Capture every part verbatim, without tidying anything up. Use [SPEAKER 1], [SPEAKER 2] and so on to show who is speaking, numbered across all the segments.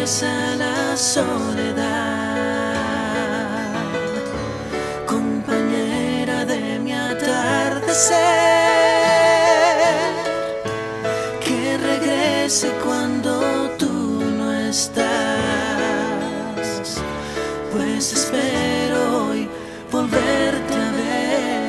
[SPEAKER 1] regresa la soledad, compañera de mi atardecer, que regrese cuando tú no estás, pues espero hoy volverte a ver.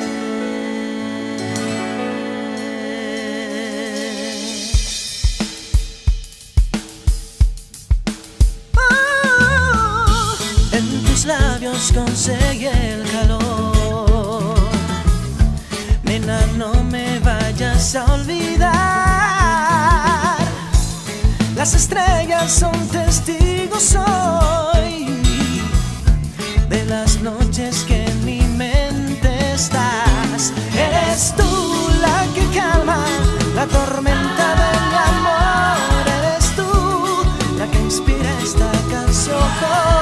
[SPEAKER 1] Oh, en tus labios conseguí el calor, nena, no me vayas a olvidar. Las estrellas son testigos hoy de las noches que en mi mente estás. Eres tú la que calma la tormenta de mi amor. Eres tú la que inspira esta canción.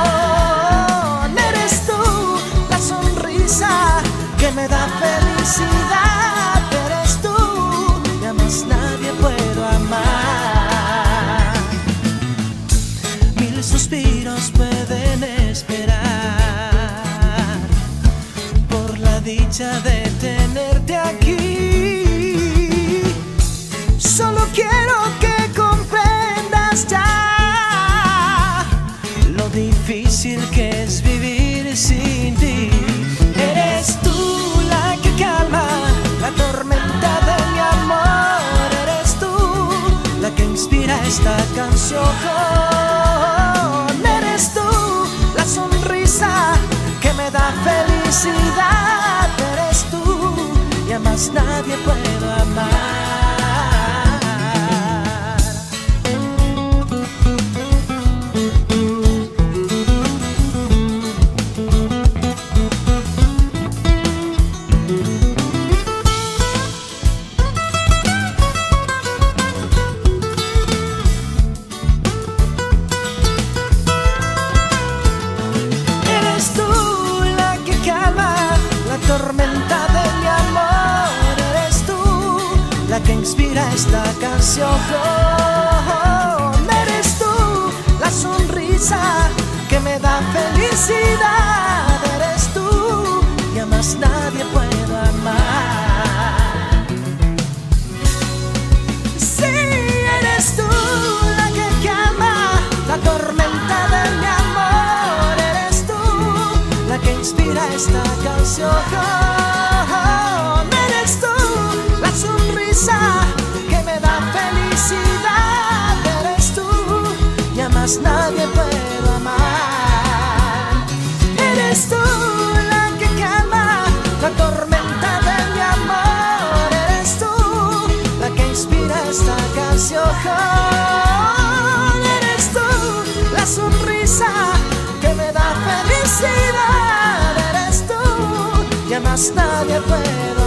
[SPEAKER 1] Eres tú la sonrisa que me da felicidad. Eres tú y a más nadie puedo amar. Mil suspiros pueden esperar por la dicha de tenerte aquí. Solo quiero que comprendas ya lo difícil que es vivir sin ti. Eres tú la que calma la tormenta de mi amor. Eres tú la que inspira esta canción. Eres tú la sonrisa que me da felicidad. Eres tú y a más nadie puedo amar. Tormenta de mi amor, eres tú la que inspira esta canción. Eres tú la sonrisa que me da felicidad. Eres tú y a más nadie puedo amar. Sí, eres tú la que calma la tormenta de mi amor. Eres tú la que inspira esta canción. Eres tú la sonrisa que me da felicidad. Eres tú y a más nadie puedo amar. Eres tú la que calma la tormenta de mi amor. Eres tú la que inspira esta canción. Eres tú la sonrisa que me da felicidad. Y a más nadie puede